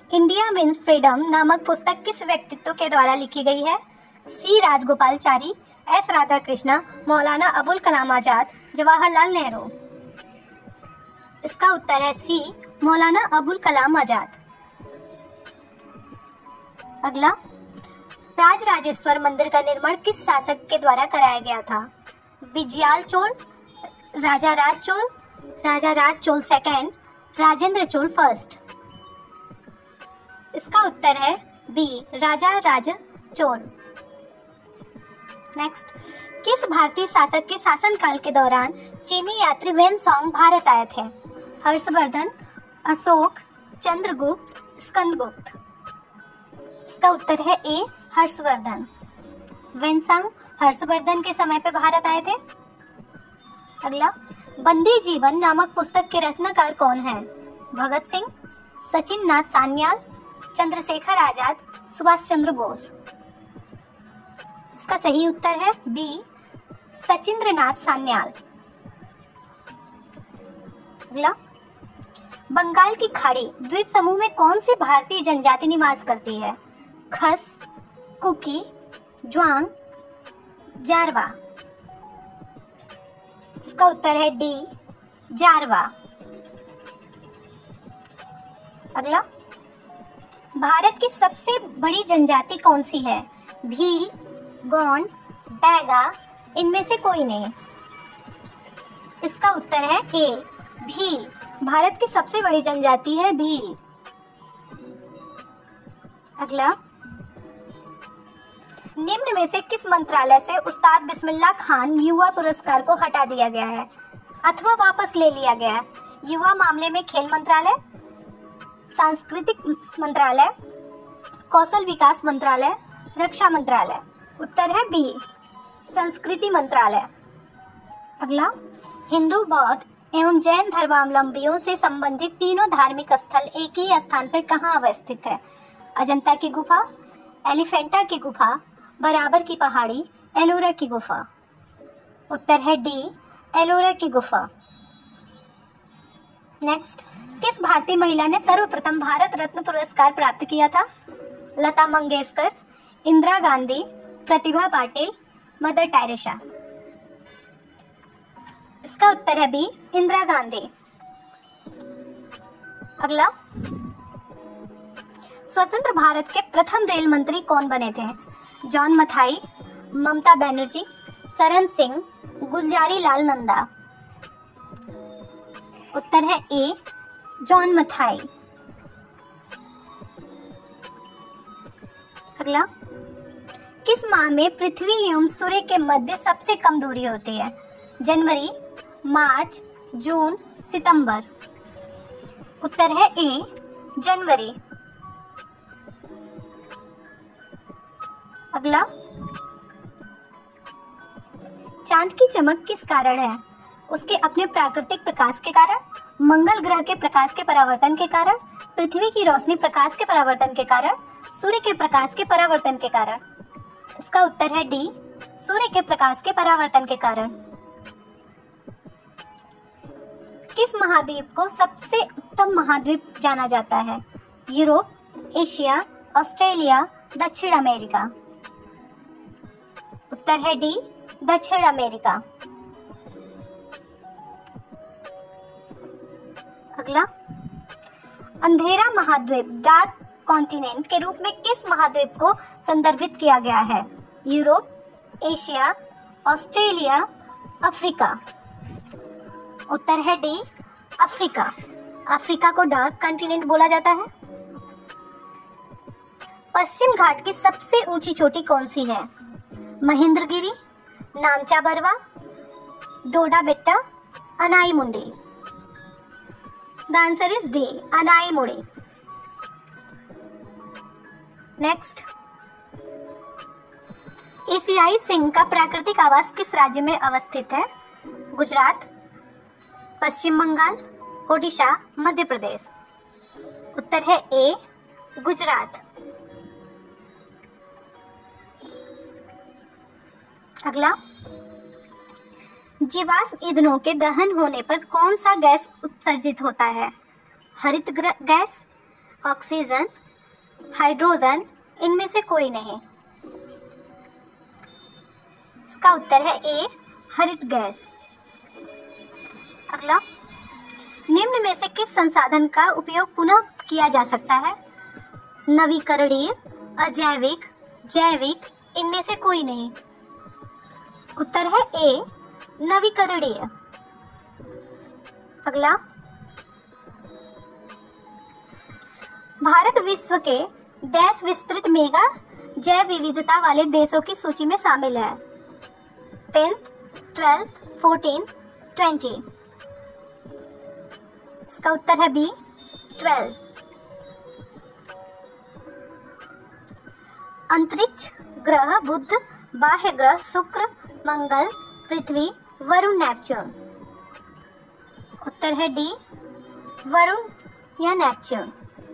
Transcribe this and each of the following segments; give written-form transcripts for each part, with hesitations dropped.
India means freedom नामक पुस्तक किस व्यक्तित्व के द्वारा लिखी गई है? सी राजगोपालचारी, एस राधाकृष्ण, मौलाना अबुल कलाम आजाद, जवाहरलाल नेहरू। इसका उत्तर है सी मौलाना अबुल कलाम आजाद। अगला, राजराजेश्वर मंदिर का निर्माण किस शासक के द्वारा कराया गया था? Vijayalaya Chola, Raja Raja Chola second, Rajendra Chola first. इसका उत्तर है बी राजा राज चोल। नेक्स्ट, किस भारतीय शासक के शासनकाल के दौरान चीनी यात्री वेनसोंग भारत आए थे? हर्षवर्धन, अशोक, चंद्रगुप्त, स्कंदगुप्त। इसका उत्तर है ए हर्षवर्धन। वेनसोंग हर्षवर्धन के समय पे भारत आए थे। अगला, बंदी जीवन नामक पुस्तक के रचनाकार कौन है? भगत सिंह, सचिन नाथ सान्याल, चंद्रशेखर आजाद, सुभाष चंद्र बोस। इसका सही उत्तर है बी सचिंद्र नाथ सान्याल। अगला, बंगाल की खाड़ी द्वीप समूह में कौन सी भारतीय जनजाति निवास करती है? खस, कुकी, ज्वांग, जारवा। इसका उत्तर है डी जारवा। अगला, भारत की सबसे बड़ी जनजाति कौन सी है? भील, गोंड, बैगा, इनमें से कोई नहीं। इसका उत्तर है ए भील। भारत की सबसे बड़ी जनजाति है भील। अगला, निम्न में से किस मंत्रालय से उस्ताद बिस्मिल्लाह खान युवा पुरस्कार को हटा दिया गया है अथवा वापस ले लिया गया है? युवा मामले में खेल मंत्रालय, सांस्कृतिक मंत्रालय, कौशल विकास मंत्रालय, रक्षा मंत्रालय। उत्तर है बी संस्कृति मंत्रालय। अगला, हिंदू, बौद्ध एवं जैन धर्मावलंबियों से संबंधित तीनों धार्मिक स्थल एक ही स्थान पर कहाँ अवस्थित है? अजंता की गुफा, एलिफेंटा की गुफा, बराबर की पहाड़ी, एलोरा की गुफा। उत्तर है डी एलोरा की गुफा। नेक्स्ट, किस भारतीय महिला ने सर्वप्रथम भारत रत्न पुरस्कार प्राप्त किया था? Lata Mangeshkar, Indira Gandhi, Pratibha Patil, Mother Teresa. इसका उत्तर है बी इंदिरा गांधी। अगला, स्वतंत्र भारत के प्रथम रेल मंत्री कौन बने थे? जॉन मथाई, ममता बनर्जी, सरन सिंह, गुलजारी लाल नंदा। उत्तर है ए जॉन मथाई। अगला, किस माह में पृथ्वी एवं सूर्य के मध्य सबसे कम दूरी होती है? जनवरी, मार्च, जून, सितंबर। उत्तर है ए जनवरी। अगला, चांद की चमक किस कारण है? उसके अपने प्राकृतिक प्रकाश के कारण, मंगल ग्रह के प्रकाश के परावर्तन के कारण, पृथ्वी की रोशनी प्रकाश के परावर्तन के कारण, सूर्य के प्रकाश के परावर्तन के कारण। इसका उत्तर है डी सूर्य के प्रकाश के परावर्तन के कारण। किस महाद्वीप को सबसे उत्तम महाद्वीप जाना जाता है? यूरोप, एशिया, ऑस्ट्रेलिया, दक्षिण अमेरिका। उत्तर है डी दक्षिण अमेरिका। अगला, अंधेरा महाद्वीप डार्क कॉन्टिनेंट के रूप में किस महाद्वीप को संदर्भित किया गया है? Europe, Asia, Australia, Africa. उत्तर है डी अफ्रीका। अफ्रीका को डार्क कॉन्टिनेंट बोला जाता है। पश्चिम घाट की सबसे ऊंची चोटी कौन सी है? महेंद्रगिरी, नामचा बरवा, डोडा बेट्टा, Anamudi. The answer is D Anamudi. Next, एशियाई सिंह का प्राकृतिक आवास किस राज्य में अवस्थित है? गुजरात, पश्चिम बंगाल, ओडिशा, मध्य प्रदेश। उत्तर है ए गुजरात। अगला, जीवाश्म ईंधनों के दहन होने पर कौन सा गैस उत्सर्जित होता है? हरित गैस, ऑक्सीजन, हाइड्रोजन, इनमें से कोई नहीं। इसका उत्तर है ए, हरित गैस। अगला, निम्न में से किस संसाधन का उपयोग पुनः किया जा सकता है? नवीकरणीय, अजैविक, जैविक, इनमें से कोई नहीं। उत्तर है ए, नवीकरणीय। अगला, भारत विश्व के डैश विस्तृत मेगा जैव विविधता वाले देशों की सूची में शामिल है? 10th, 12th, 14th, 20। इसका उत्तर है बी, 12। अंतरिक्ष ग्रह बुध, बाह्य ग्रह शुक्र, मंगल, पृथ्वी, वरुण, नेपच्यून। उत्तर है डी, वरुण या नेपच्यून।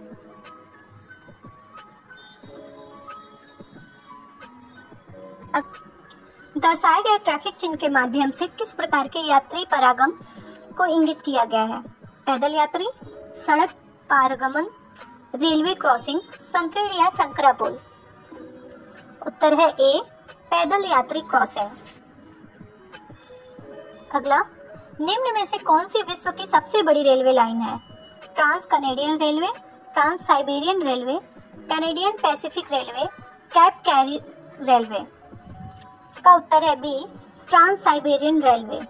दर्शाए गए ट्रैफिक चिन्ह के माध्यम से किस प्रकार के यात्री परागम को इंगित किया गया है? पैदल यात्री, सड़क पारगमन, रेलवे क्रॉसिंग, संकीर्ण या संकरा पुल। उत्तर है ए, पैदल यात्री क्रॉसिंग। अगला, निम्न में से कौन सी विश्व की सबसे बड़ी रेलवे लाइन है? Trans Canadian railway, trans Siberian railway, Canadian Pacific railway, Cape Cairo railway. इसका उत्तर है बी, ट्रांस साइबेरियन रेलवे।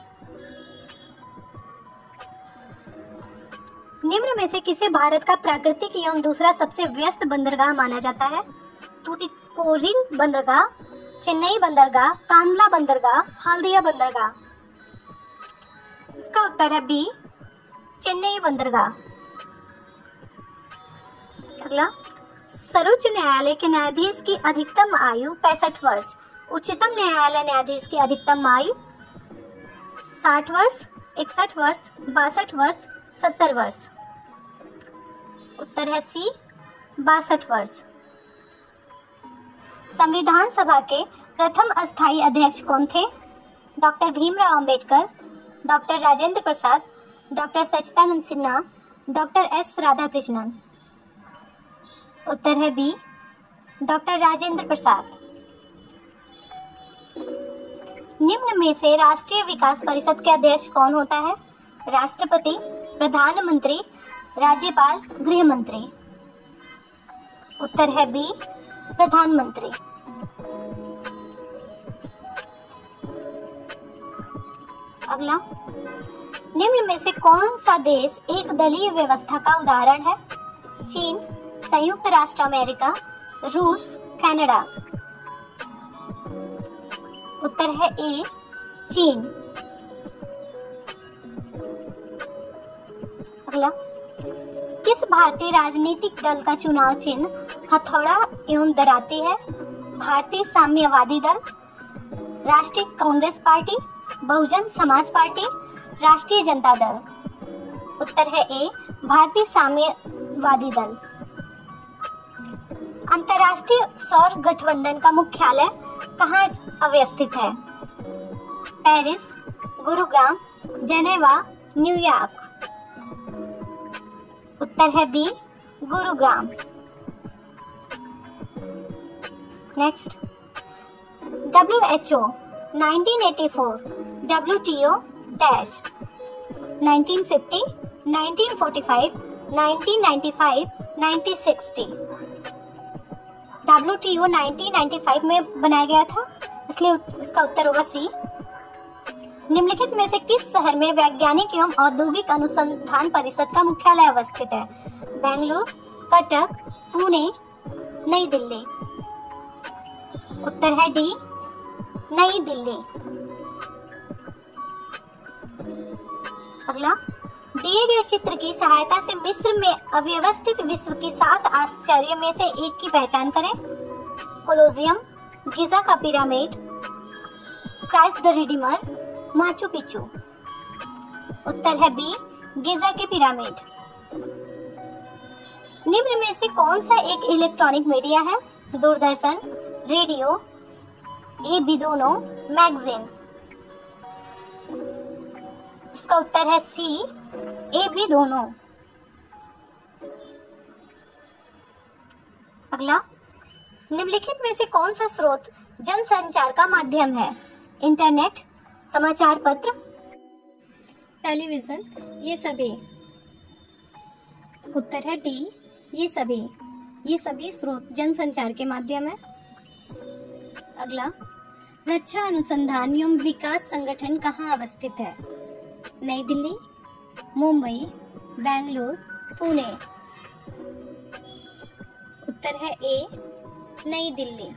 निम्न में से किसे भारत का प्राकृतिक एवं दूसरा सबसे व्यस्त बंदरगाह माना जाता है? तूतीकोरिन बंदरगाह, चेन्नई बंदरगाह, कांडला बंदरगाह, हल्दिया बंदरगाह। इसका उत्तर है बी, चेन्नई बंदरगाह। अगला, सर्वोच्च न्यायालय के न्यायाधीश की अधिकतम आयु 65 वर्ष, उच्चतम न्यायालय न्यायाधीश की अधिकतम आयु 60 वर्ष, 61 वर्ष, 62 वर्ष, 70 वर्ष। उत्तर है सी, 62 वर्ष। संविधान सभा के प्रथम अस्थायी अध्यक्ष कौन थे? Doctor Bhimrao Ambedkar, doctor Rajendra Prasad, doctor Sachchidanand Sinha, doctor S Radhakrishnan. उत्तर है बी, डॉक्टर राजेंद्र प्रसाद। निम्न में से राष्ट्रीय विकास परिषद के अध्यक्ष कौन होता है? राष्ट्रपति, प्रधानमंत्री, राज्यपाल, गृह मंत्री। उत्तर है बी, प्रधानमंत्री। अगला, निम्न में से कौन सा देश एक दलीय व्यवस्था का उदाहरण है? चीन, संयुक्त राष्ट्र अमेरिका, रूस, कनाडा। उत्तर है ए, चीन। अगला, किस भारतीय राजनीतिक दल का चुनाव चिन्ह हथौड़ा एवं दराती है? भारतीय साम्यवादी दल, राष्ट्रीय कांग्रेस पार्टी, बहुजन समाज पार्टी, राष्ट्रीय जनता दल। उत्तर है ए, भारतीय साम्यवादी दल। अंतर्राष्ट्रीय सौर गठबंधन का मुख्यालय कहाँ अवस्थित है? Paris, Gurugram, Geneva, New York. उत्तर है B, Gurugram. Next, WHO 1984, WTO dash 1950, 1945, 1995, 1960। WTO 1995 में बनाया गया था, इसलिए इसका उत्तर होगा सी। निम्नलिखित में से किस शहर में वैज्ञानिक एवं औद्योगिक अनुसंधान परिषद का मुख्यालय अवस्थित है? बेंगलुरु, कटक, पुणे, नई दिल्ली। उत्तर है डी, नई दिल्ली। अगला, दिए गए चित्र की सहायता से मिस्र में अव्यवस्थित विश्व की 7 आश्चर्य में से एक की पहचान करें। कोलोजियम, गिजा का pyramid, Christ the Redeemer, Machu Picchu. उत्तर है बी, गिजा के पिरामिड। निम्न में से कौन सा एक इलेक्ट्रॉनिक मीडिया है? दूरदर्शन, रेडियो, ए बी दोनों, मैगजीन। इसका उत्तर है सी, ए बी दोनों। अगला, निम्नलिखित में से कौन सा स्रोत जनसंचार का माध्यम है? इंटरनेट, समाचार पत्र, टेलीविजन, ये सभी। उत्तर है डी, ये सभी स्रोत जनसंचार के माध्यम है। अगला, रक्षा अनुसंधान एवं विकास संगठन कहाँ अवस्थित है? नई दिल्ली, मुंबई, बेंगलुरु, पुणे। उत्तर है ए, नई दिल्ली।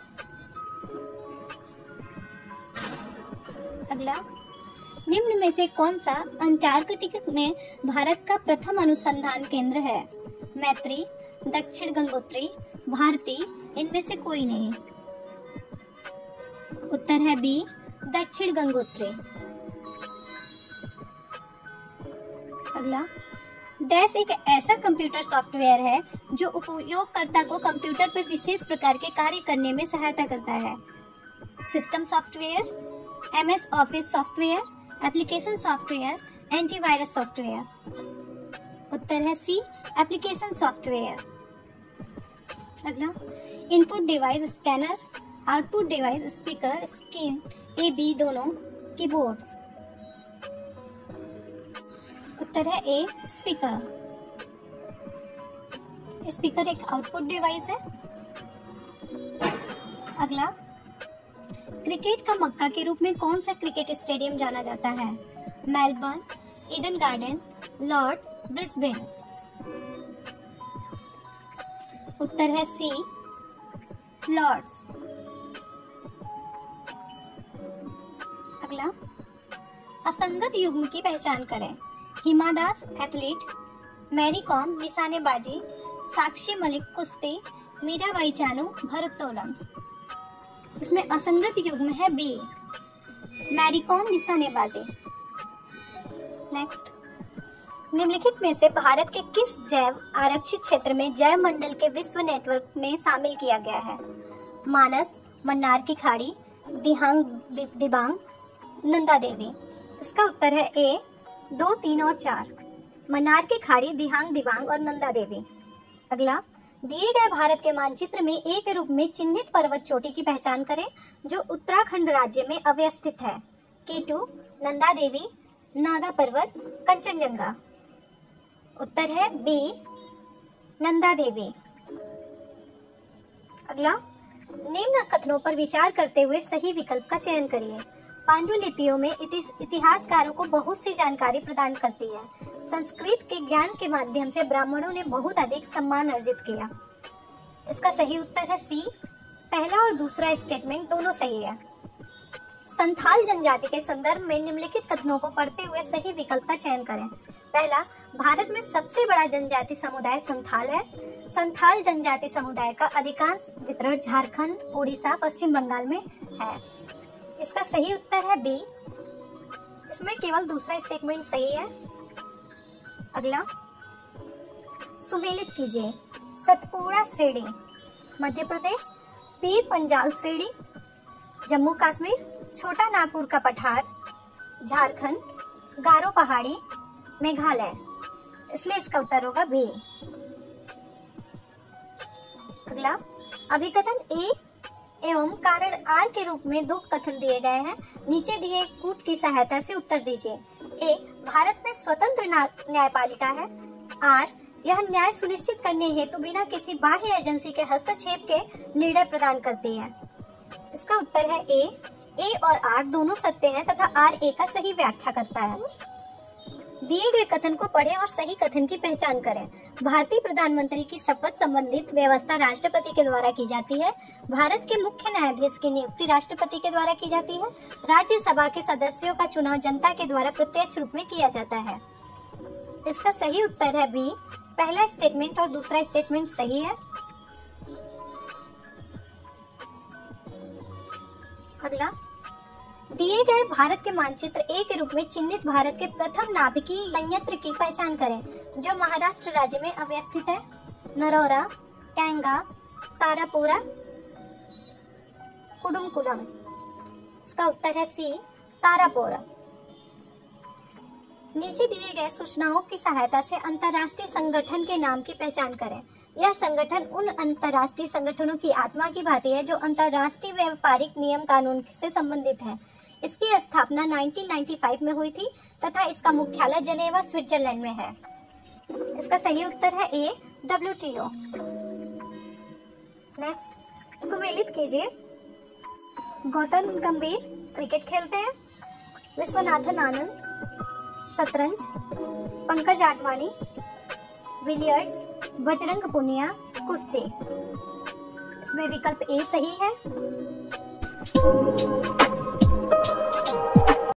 अगला, निम्न में से कौन सा अंटार्कटिका में भारत का प्रथम अनुसंधान केंद्र है? मैत्री, दक्षिण गंगोत्री, भारती, इनमें से कोई नहीं। उत्तर है बी, दक्षिण गंगोत्री। अगला, डैश एक ऐसा कंप्यूटर सॉफ्टवेयर है जो उपयोगकर्ता को कंप्यूटर पर विशेष प्रकार के कार्य करने में सहायता करता है। System software, MS office software, application software, antivirus software. उत्तर है सी, एप्लीकेशन सॉफ्टवेयर। अगला, input device scanner, output device speaker, screen, A B दोनों, कीबोर्ड्स। उत्तर है ए, स्पीकर। स्पीकर एक आउटपुट डिवाइस है। अगला, क्रिकेट का मक्का के रूप में कौन सा क्रिकेट स्टेडियम जाना जाता है? Melbourne, Eden Garden, Lord's, Brisbane. उत्तर है सी, लॉर्ड्स। अगला, असंगत युग्म की पहचान करें। हिमा दास, एथलीट, मैरी कॉम, निशानेबाजी, साक्षी मलिक, कुश्ती, मीराबाई चानू, भारोत्तोलन। इसमें असंगत युग्म है बी, मैरी कॉम, निशानेबाजी। नेक्स्ट, निम्नलिखित में से भारत के किस जैव आरक्षित क्षेत्र में जैव मंडल के विश्व नेटवर्क में शामिल किया गया है? मानस, मन्नार की खाड़ी, दिहांग दिबांग, नंदा देवी। इसका उत्तर है ए, 2, 3 और 4, मन्नार की खाड़ी, दिहांग दिबांग और नंदा देवी। अगला, दिए गए भारत के मानचित्र में ए के रूप में चिन्हित पर्वत चोटी की पहचान करें जो उत्तराखंड राज्य में अवस्थित है। K2, नंदा देवी, नागा पर्वत, कंचनजंगा। उत्तर है बी, नंदा देवी। अगला, निम्न कथनों पर विचार करते हुए सही विकल्प का चयन करिए। पांडुलिपियों में इतिहासकारों को बहुत सी जानकारी प्रदान करती है। संस्कृत के ज्ञान के माध्यम से ब्राह्मणों ने बहुत अधिक सम्मान अर्जित किया। इसका सही उत्तर है सी, पहला और दूसरा स्टेटमेंट दोनों सही है। संथाल जनजाति के संदर्भ में निम्नलिखित कथनों को पढ़ते हुए सही विकल्प का चयन करें। पहला, भारत में सबसे बड़ा जनजाति समुदाय संथाल है। संथाल जनजाति समुदाय का अधिकांश वितरण झारखंड, उड़ीसा, पश्चिम बंगाल में है। इसका सही उत्तर है बी, इसमें केवल दूसरा स्टेटमेंट सही है। अगला, सुमेलित कीजिए। सतपुड़ा श्रेणी, मध्य प्रदेश, पीर पंजाल श्रेणी, जम्मू कश्मीर, छोटा नागपुर का पठार, झारखंड, गारो पहाड़ी, मेघालय। इसलिए इसका उत्तर होगा बी। अगला, अभिकथन ए एवं कारण आर के रूप में दो कथन दिए गए हैं। नीचे दिए कूट की सहायता से उत्तर दीजिए। ए, भारत में स्वतंत्र न्यायपालिका है। आर, यह न्याय सुनिश्चित करने हेतु बिना किसी बाह्य एजेंसी के हस्तक्षेप के निर्णय प्रदान करती है। इसका उत्तर है ए और आर दोनों सत्य हैं तथा आर ए का सही व्याख्या करता है। दिए गए कथन को पढ़ें और सही कथन की पहचान करें। भारतीय प्रधानमंत्री की शपथ संबंधित व्यवस्था राष्ट्रपति के द्वारा की जाती है। भारत के मुख्य न्यायाधीश की नियुक्ति राष्ट्रपति के द्वारा की जाती है। राज्यसभा के सदस्यों का चुनाव जनता के द्वारा प्रत्यक्ष रूप में किया जाता है। इसका सही उत्तर है बी, पहला स्टेटमेंट और दूसरा स्टेटमेंट सही है। अगला, दिए गए भारत के मानचित्र ए के रूप में चिन्हित भारत के प्रथम नाभिकीय संयंत्र की पहचान करें जो महाराष्ट्र राज्य में अवस्थित है। नरौरा, कैंगा, तारापुरा, कुडुमकुलम। इसका उत्तर है सी, तारापुरा। नीचे दिए गए सूचनाओं की सहायता से अंतर्राष्ट्रीय संगठन के नाम की पहचान करें। यह संगठन उन अंतर्राष्ट्रीय संगठनों की आत्मा की भांति है जो अंतर्राष्ट्रीय व्यापारिक नियम कानून से संबंधित है। इसकी स्थापना 1995 में हुई थी तथा इसका मुख्यालय जनेवा, स्विट्जरलैंड में है। इसका सही उत्तर है ए, WTO। नेक्स्ट, सुमेलित कीजिए। गौतम गंभीर क्रिकेट खेलते हैं, विश्वनाथन आनंद शतरंज, पंकज आडवाणी बिलियर्ड्स, बजरंग पुनिया कुश्ती। इसमें विकल्प ए सही है।